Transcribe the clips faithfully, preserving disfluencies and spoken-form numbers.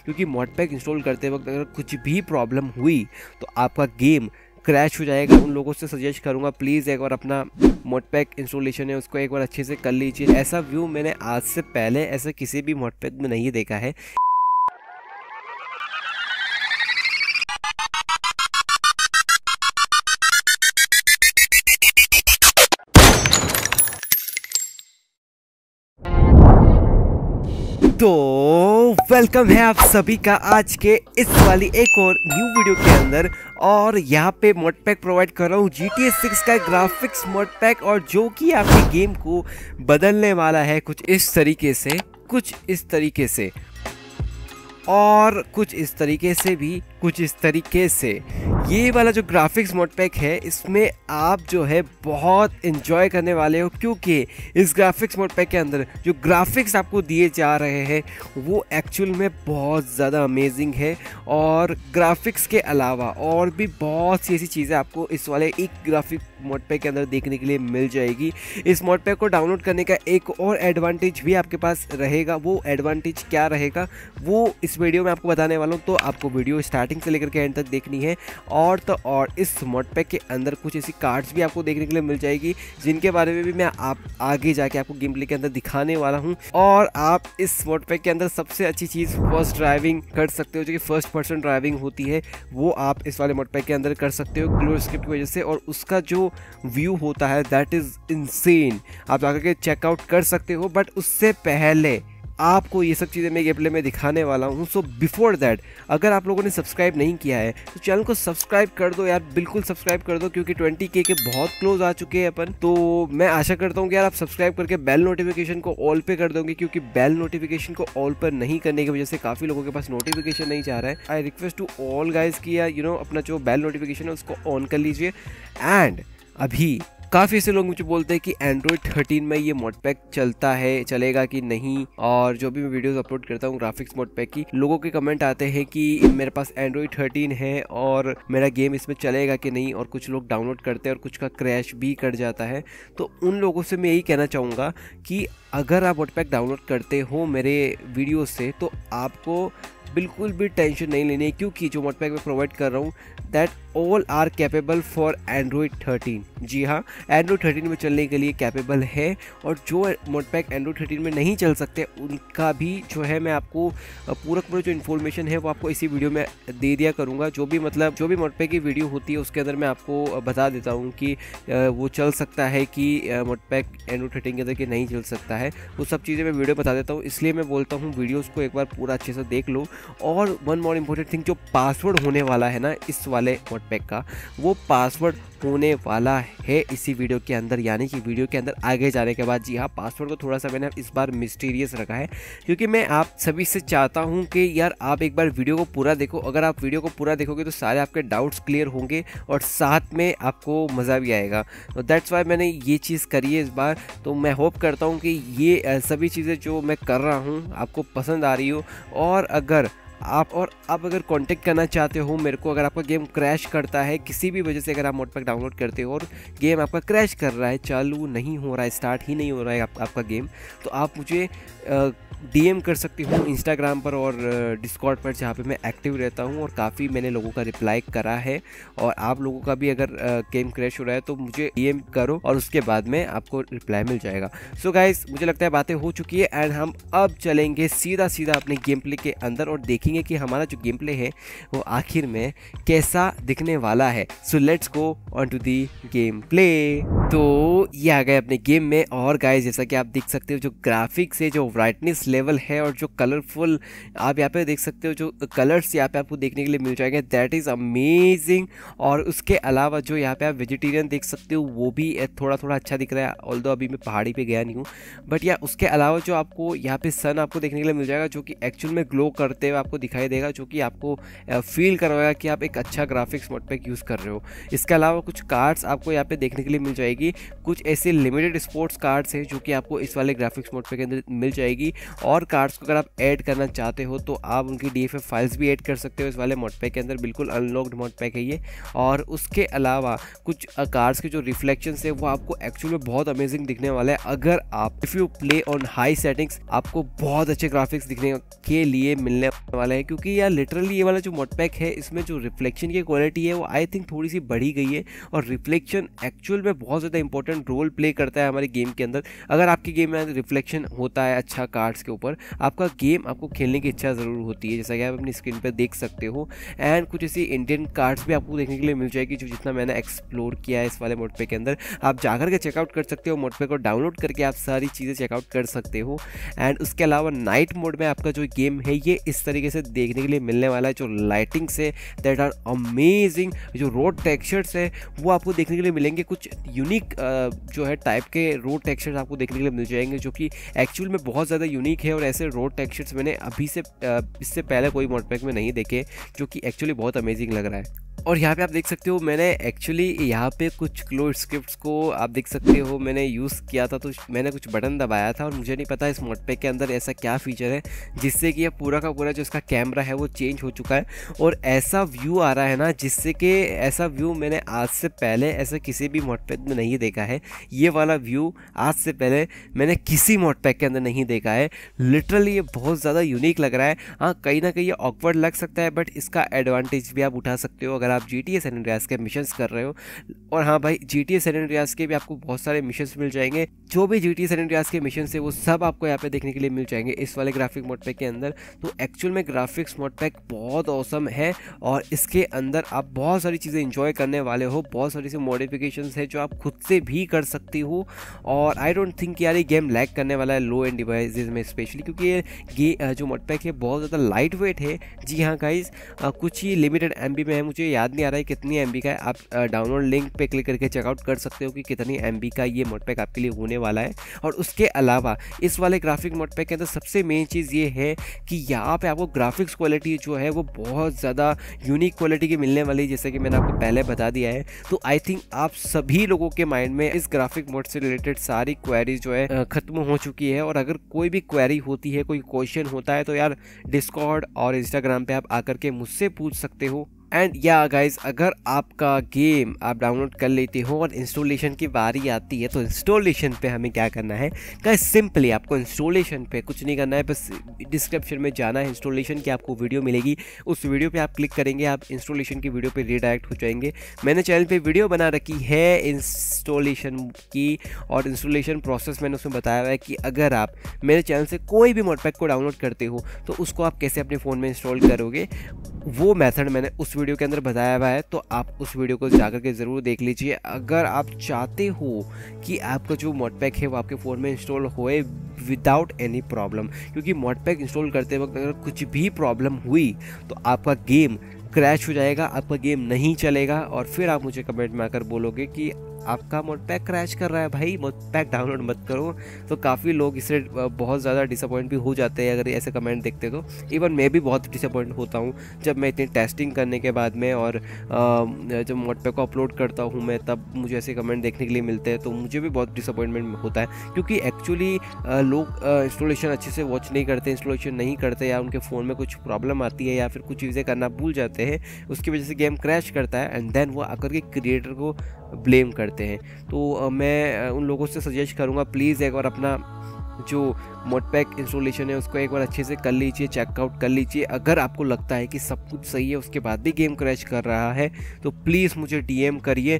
क्योंकि mod pack install करते वक्त अगर कुछ भी प्रॉब्लम हुई तो आपका गेम क्रैश हो जाएगा। उन लोगों से सजेस्ट करूंगा प्लीज़ एक बार अपना मॉड पैक इंस्टॉलेशन है उसको एक बार अच्छे से कर लीजिए। ऐसा व्यू मैंने आज से पहले ऐसा किसी भी मॉड पैक में नहीं देखा है। तो वेलकम है आप सभी का आज के इस वाली एक और न्यू वीडियो के अंदर। और यहाँ पे मॉड पैक प्रोवाइड कर रहा हूँ जी टी ए सिक्स का ग्राफिक्स मॉड पैक, और जो कि आपके गेम को बदलने वाला है कुछ इस तरीके से, कुछ इस तरीके से और कुछ इस तरीके से भी कुछ इस तरीके से। ये वाला जो ग्राफिक्स मॉड पैक है इसमें आप जो है बहुत एंजॉय करने वाले हो, क्योंकि इस ग्राफिक्स मॉड पैक के अंदर जो ग्राफिक्स आपको दिए जा रहे हैं वो एक्चुअल में बहुत ज़्यादा अमेजिंग है। और ग्राफिक्स के अलावा और भी बहुत सी ऐसी चीज़ें आपको इस वाले एक ग्राफिक मॉड पैक के अंदर देखने के लिए मिल जाएगी। इस मॉड पैक को डाउनलोड करने का एक और एडवांटेज भी आपके पास रहेगा। वो एडवांटेज क्या रहेगा वो इस वीडियो में आपको बताने वाला हूँ, तो आपको वीडियो स्टार्टिंग से लेकर के एंड तक देखनी है। और तो और इस मॉड पैक के अंदर कुछ ऐसी कार्ड्स भी आपको देखने के लिए मिल जाएगी जिनके बारे में भी मैं आप आगे जाके आपको गेम प्ले के अंदर दिखाने वाला हूँ। और आप इस मॉड पैक के अंदर सबसे अच्छी चीज़ फर्स्ट ड्राइविंग कर सकते हो, जो कि फर्स्ट पर्सन ड्राइविंग होती है वो आप इस वाले मॉड पैक के अंदर कर सकते हो क्लोज स्क्रिप्ट की वजह से। और उसका जो व्यू होता है दैट इज़ इनसेन, आप जाकर के चेकआउट कर सकते हो। बट उससे पहले आपको ये सब चीज़ें मैं गेम प्ले में दिखाने वाला हूँ। सो बिफोर दैट अगर आप लोगों ने सब्सक्राइब नहीं किया है तो चैनल को सब्सक्राइब कर दो यार, बिल्कुल सब्सक्राइब कर दो, क्योंकि ट्वेंटी के के बहुत क्लोज आ चुके हैं अपन। तो मैं आशा करता हूँ कि यार आप सब्सक्राइब करके बेल नोटिफिकेशन को ऑल पे कर दोगे, क्योंकि बेल नोटिफिकेशन को ऑल पर नहीं करने की वजह से काफ़ी लोगों के पास नोटिफिकेशन नहीं जा रहा है। I request to all guys कि यार यू नो अपना जो बेल नोटिफिकेशन है उसको ऑन कर लीजिए। एंड अभी काफ़ी ऐसे लोग मुझे बोलते हैं कि एंड्रॉयड थर्टीन में ये मॉड पैक चलता है, चलेगा कि नहीं। और जो भी मैं वीडियोस अपलोड करता हूँ ग्राफिक्स मॉड पैक की, लोगों के कमेंट आते हैं कि मेरे पास एंड्रॉयड थर्टीन है और मेरा गेम इसमें चलेगा कि नहीं। और कुछ लोग डाउनलोड करते हैं और कुछ का क्रैश भी कर जाता है। तो उन लोगों से मैं यही कहना चाहूँगा कि अगर आप मॉड पैक डाउनलोड करते हो मेरे वीडियो से तो आपको बिल्कुल भी टेंशन नहीं लेनी है, क्योंकि जो मॉड पैक मैं प्रोवाइड कर रहा हूँ that all are capable for Android thirteen. जी हाँ, एंड्रॉयड थर्टीन में चलने के लिए कैपेबल है। और जो मॉड पैक एंड्रॉयड थर्टीन में नहीं चल सकते उनका भी जो है मैं आपको पूरा पूरा जो इन्फॉर्मेशन है वो आपको इसी वीडियो में दे दिया करूँगा। जो भी मतलब जो भी मॉड पैक की वीडियो होती है उसके अंदर मैं आपको बता देता हूँ कि वो चल सकता है कि मॉड पैक एंड्रॉयड थर्टीन के अंदर कि नहीं चल सकता है। वो सब चीज़ें मैं वीडियो बता देता हूँ, इसलिए मैं बोलता हूँ वीडियोज़ को एक बार पूरा अच्छे से देख लो। और वन मोर इम्पोर्टेंट थिंग, जो पासवर्ड होने वाला है ना इस वाले मॉड पैक का, वो पासवर्ड होने वाला है इसी वीडियो के अंदर, यानी कि वीडियो के अंदर आगे जाने के बाद। जी हाँ, पासवर्ड को थोड़ा सा मैंने इस बार मिस्टीरियस रखा है, क्योंकि मैं आप सभी से चाहता हूँ कि यार आप एक बार वीडियो को पूरा देखो। अगर आप वीडियो को पूरा देखोगे तो सारे आपके डाउट्स क्लियर होंगे और साथ में आपको मज़ा भी आएगा। तो दैट्स वाई मैंने ये चीज़ करी है इस बार। तो मैं होप करता हूँ कि ये सभी चीज़ें जो मैं कर रहा हूँ आपको पसंद आ रही हो। और अगर आप और आप अगर कांटेक्ट करना चाहते हो मेरे को, अगर आपका गेम क्रैश करता है किसी भी वजह से, अगर आप मॉड पैक डाउनलोड करते हो और गेम आपका क्रैश कर रहा है, चालू नहीं हो रहा है, स्टार्ट ही नहीं हो रहा है आप, आपका गेम, तो आप मुझे डीएम कर सकती हूँ इंस्टाग्राम पर और डिस्कॉर्ड पर, जहाँ पे मैं एक्टिव रहता हूँ। और काफ़ी मैंने लोगों का रिप्लाई करा है। और आप लोगों का भी अगर गेम क्रैश हो रहा है तो मुझे डीएम करो और उसके बाद में आपको रिप्लाई मिल जाएगा। सो so गाइस, मुझे लगता है बातें हो चुकी है एंड हम अब चलेंगे सीधा सीधा अपने गेम प्ले के अंदर और देखेंगे कि हमारा जो गेम प्ले है वो आखिर में कैसा दिखने वाला है। So let's go on to the game play. तो ये आ गए अपने गेम में। और गाइस, जैसा कि आप देख सकते हो जो ग्राफिक्स है, जो ब्राइटनेस लेवल है और जो कलरफुल आप यहाँ पे देख सकते हो, जो कलर्स यहाँ पे आपको देखने के लिए मिल जाएंगे, दैट इज़ अमेजिंग। और उसके अलावा जो यहाँ पे आप वेजिटेरियन देख सकते हो वो भी थोड़ा थोड़ा अच्छा दिख रहा है, ऑल्दो अभी मैं पहाड़ी पे गया नहीं हूँ। बट या उसके अलावा जो आपको यहाँ पे सन आपको देखने के लिए मिल जाएगा, जो कि एक्चुअल में ग्लो करते हुए आपको दिखाई देगा, जो कि आपको फील करवाएगा कि आप एक अच्छा ग्राफिक्स मॉड पैक यूज़ कर रहे हो। इसके अलावा कुछ कार्ड्स आपको यहाँ पे देखने के लिए मिल जाएगी, कुछ ऐसे लिमिटेड स्पोर्ट्स कार्ड्स हैं जो कि आपको इस वाले ग्राफिक्स मोड पैक के अंदर मिल जाएगी। और कार्ड्स को अगर आप ऐड करना चाहते हो तो आप उनकी डी एफ एफ फाइल्स भी ऐड कर सकते हो इस वाले मोड पैक के अंदर। बिल्कुल अनलॉक्ड मोड पैक है ये। और उसके अलावा कुछ कार्ड्स के जो रिफ्लेक्शंस है वो आपको एक्चुअली में बहुत अमेजिंग दिखने वाला है। अगर आप if you play on high settings आपको बहुत अच्छे ग्राफिक्स दिखने के लिए मिलने वाले वाले हैं, क्योंकि यार लिटरली ये वाला जो मोड पैक है इसमें जो रिफ्लेक्शन की क्वालिटी है वो आई थिंक थोड़ी सी बढ़ी गई है, और रिफ्लेक्शन एक्चुअल में बहुत ज़्यादा इंपॉर्टेंट रोल प्ले करता है हमारे गेम के अंदर। अगर आपके गेम में रिफ्लेक्शन होता है अच्छा कार्ड्स के ऊपर, आपका गेम आपको खेलने की इच्छा ज़रूर होती है, जैसा कि आप अपनी स्क्रीन पर देख सकते हो। एंड कुछ ऐसी इंडियन कार्ड्स भी आपको देखने के लिए मिल जाएगी, जो जितना मैंने एक्सप्लोर किया है इस वाले मोड पैक के अंदर। आप जाकर के चेकआउट कर सकते हो मोड पैक को, डाउनलोड करके आप सारी चीज़ें चेकआउट कर सकते हो। एंड उसके अलावा नाइट मोड में आपका जो गेम है ये इस तरीके से देखने के लिए मिलने वाला है, जो लाइटिंग से दैट आर अमेजिंग, जो रोड टेक्सचर्स है वो आपको देखने के लिए मिलेंगे। कुछ यूनिक जो है टाइप के रोड टेक्सचर्स आपको देखने के लिए मिल जाएंगे, जो कि एक्चुअल में बहुत ज़्यादा यूनिक है। और ऐसे रोड टेक्सचर्स मैंने अभी से इससे पहले कोई मोड पैक में नहीं देखे, जो कि एक्चुअली बहुत अमेजिंग लग रहा है। और यहाँ पे आप देख सकते हो मैंने एक्चुअली यहाँ पे कुछ क्लोज स्क्रिप्ट्स को आप देख सकते हो मैंने यूज़ किया था, तो मैंने कुछ बटन दबाया था, और मुझे नहीं पता इस मोड पैक के अंदर ऐसा क्या फीचर है जिससे कि ये पूरा का पूरा जो इसका कैमरा है वो चेंज हो चुका है, और ऐसा व्यू आ रहा है ना, जिससे कि ऐसा व्यू मैंने आज से पहले ऐसा किसी भी मोड पैक में नहीं देखा है। ये वाला व्यू आज से पहले मैंने किसी मोड पैक के अंदर नहीं देखा है। लिटरली ये बहुत ज़्यादा यूनिक लग रहा है। हाँ, कहीं ना कहीं ये ऑकवर्ड लग सकता है, बट इसका एडवांटेज भी आप उठा सकते हो अगर आप G T A San Andreas के मिशंस कर रहे हो। और हाँ भाई, G T A San Andreas के भी आपको बहुत सारे मिशंस मिल जाएंगे। जो भी G T A San Andreas के मिशंस है वो सब आपको यहाँ पे देखने के लिए मिल जाएंगे इस वाले ग्राफिक मोड पैक के अंदर। तो एक्चुअल में ग्राफिक्स मोड पैक बहुत औसम है, और इसके अंदर आप बहुत सारी चीज़ें इंजॉय करने वाले हो। बहुत सारी सी मॉडिफिकेशंस है जो आप खुद से भी कर सकती हो। और आई डोंट थिंक यार ये गेम लैग करने वाला है लो एंड डिवाइसेज में स्पेशली, क्योंकि ये जो मोड पैक है बहुत ज़्यादा लाइट वेट है। जी हाँ गाइज, कुछ ही लिमिटेड एम बी में है, मुझे याद नहीं आ रहा है कितनी एम बी का है। आप डाउनलोड लिंक पे क्लिक करके चेकआउट कर सकते हो कि कितनी एम बी का ये मोड पैक आपके लिए होने वाला है। और उसके अलावा इस वाले ग्राफिक मोड पैक के अंदर सबसे मेन चीज़ ये है कि यहाँ पे आपको ग्राफिक्स क्वालिटी जो है वो बहुत ज़्यादा यूनिक क्वालिटी की मिलने वाली है, जैसे कि मैंने आपको पहले बता दिया है। तो आई थिंक आप सभी लोगों के माइंड में इस ग्राफिक मोड से रिलेटेड सारी क्वेरीज जो है ख़त्म हो चुकी है। और अगर कोई भी क्वेरी होती है, कोई क्वेश्चन होता है, तो यार डिस्कॉर्ड और इंस्टाग्राम पे आप आकर के मुझसे पूछ सकते हो। एंड या गाइज, अगर आपका गेम आप डाउनलोड कर लेते हो और इंस्टॉलेशन की बारी आती है, तो इंस्टॉलेशन पे हमें क्या करना है गाइज? सिंपली आपको इंस्टॉलेशन पे कुछ नहीं करना है, बस डिस्क्रिप्शन में जाना है, इंस्टॉलेशन की आपको वीडियो मिलेगी, उस वीडियो पे आप क्लिक करेंगे, आप इंस्टॉलेशन की वीडियो पे रीडायरेक्ट हो जाएंगे। मैंने चैनल पे वीडियो बना रखी है इंस्टॉलेशन की, और इंस्टॉलेशन प्रोसेस मैंने उसमें बताया हुआ है कि अगर आप मेरे चैनल से कोई भी मोड पैक को डाउनलोड करते हो तो उसको आप कैसे अपने फ़ोन में इंस्टॉल करोगे, वो मेथड मैंने उस वीडियो के अंदर बताया हुआ है। तो आप उस वीडियो को जाकर के ज़रूर देख लीजिए अगर आप चाहते हो कि आपका जो मोड पैक है वो आपके फ़ोन में इंस्टॉल होए विदाउट एनी प्रॉब्लम। क्योंकि मोड पैक इंस्टॉल करते वक्त अगर कुछ भी प्रॉब्लम हुई तो आपका गेम क्रैश हो जाएगा, आपका गेम नहीं चलेगा, और फिर आप मुझे कमेंट में आकर बोलोगे कि आपका मोड पैक क्रैश कर रहा है, भाई मोड पैक डाउनलोड मत करो। तो काफ़ी लोग इससे बहुत ज़्यादा डिसअपॉइंट भी हो जाते हैं अगर ऐसे कमेंट देखते तो। इवन मैं भी बहुत डिसअपॉइंट होता हूँ जब मैं इतनी टेस्टिंग करने के बाद में और जब मोड पैक को अपलोड करता हूँ मैं, तब मुझे ऐसे कमेंट देखने के लिए मिलते हैं, तो मुझे भी बहुत डिसअपॉइंटमेंट होता है। क्योंकि एक्चुअली लोग इंस्टॉलेशन अच्छे से वॉच नहीं करते, इंस्टॉलेशन नहीं करते, या उनके फ़ोन में कुछ प्रॉब्लम आती है, या फिर कुछ चीज़ें करना भूल जाते हैं, उसकी वजह से गेम क्रैश करता है, एंड देन वो आकर के क्रिएटर को ब्लेम करते हैं। तो मैं उन लोगों से सजेस्ट करूंगा प्लीज़ एक बार अपना जो मोड पैक इंस्टॉलेशन है उसको एक बार अच्छे से कर लीजिए, चेकआउट कर लीजिए। अगर आपको लगता है कि सब कुछ सही है उसके बाद भी गेम क्रैश कर रहा है तो प्लीज़ मुझे डीएम करिए।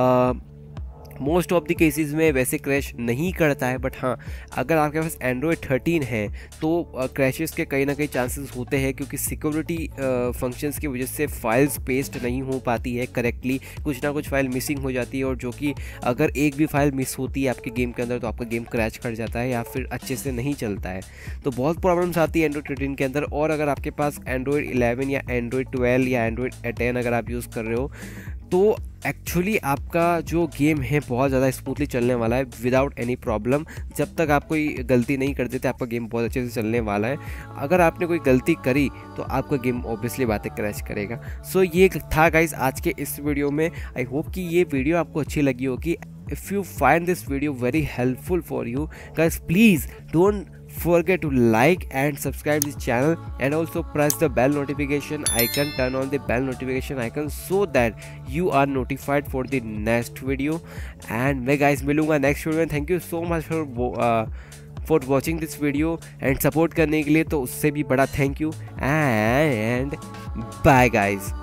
मोस्ट ऑफ द केसेस में वैसे क्रैश नहीं करता है, बट हाँ अगर आपके पास एंड्रॉयड थर्टीन है तो क्रैशेस के कहीं ना कहीं चांसेस होते हैं, क्योंकि सिक्योरिटी फंक्शंस की वजह से फाइल्स पेस्ट नहीं हो पाती है करेक्टली, कुछ ना कुछ फाइल मिसिंग हो जाती है, और जो कि अगर एक भी फाइल मिस होती है आपके गेम के अंदर तो आपका गेम क्रैश कर जाता है या फिर अच्छे से नहीं चलता है। तो बहुत प्रॉब्लम्स आती है एंड्रॉयड थर्टीन के अंदर। और अगर आपके पास एंड्रॉयड इलेवन या एंड्रॉयड ट्वेल्व या एंड्रॉयड टेन अगर आप यूज़ कर रहे हो तो एक्चुअली आपका जो गेम है बहुत ज़्यादा स्मूथली चलने वाला है विदाउट एनी प्रॉब्लम। जब तक आप कोई गलती नहीं कर देते आपका गेम बहुत अच्छे से चलने वाला है। अगर आपने कोई गलती करी तो आपका गेम ऑब्वियसली बातें क्रैश करेगा। सो so, ये था गाइज आज के इस वीडियो में। आई होप कि ये वीडियो आपको अच्छी लगी होगी। If you find this video very helpful for you guys, please don't forget to like and subscribe this channel, and also press the bell notification icon, turn on the bell notification icon so that you are notified for the next video. And मैं guys मिलूंगा next video में। thank you so much for uh, for watching this video and support करने के लिए, तो उससे भी बड़ा thank you and bye guys.